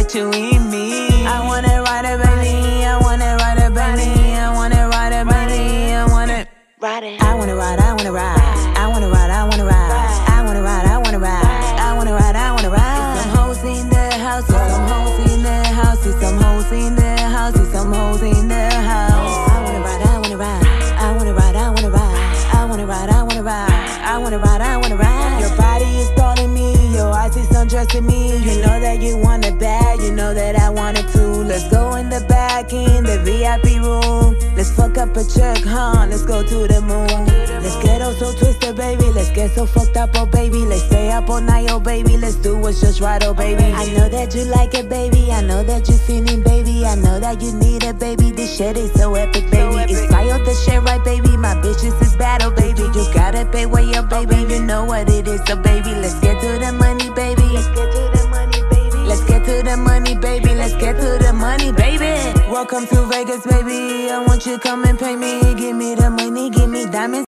put you in me. I wanna ride it, baby. I wanna ride it, baby. I wanna ride it, baby. I wanna ride it. I wanna ride, I wanna ride. I wanna ride, I wanna ride. I wanna ride, I wanna ride. I wanna ride, I wanna ride. Some hoes in the house, some hoes in the house, some hoes in the house, some hoes in the house. I wanna ride, I wanna ride. I wanna ride, I wanna ride. I wanna ride, I wanna ride. I wanna ride, I wanna ride. Your body is calling me, your eyes is undressing me. You know that you want it bad, you know that I want it too. Let's go in the back, in the VIP room. Let's fuck up a check, huh? Let's go to the moon. Let's get all so twisted, baby. Let's get so fucked up, oh baby. Let's stay up all night, oh baby. Let's do what's just right, oh baby. I know that you like it, baby. I know that you feeling, baby. I know that you need it, baby. This shit is so epic, baby. It's fire, the shit right, baby. My bitches is bad, oh baby. You gotta pay way up, baby. You know what it is, so baby. Let's get to the money, baby. Let's get to the money, baby. Let's get to the money, baby. Let's get to the money, baby. Welcome to Vegas, baby. I want you to come and pay me. Give me the money, give me diamonds.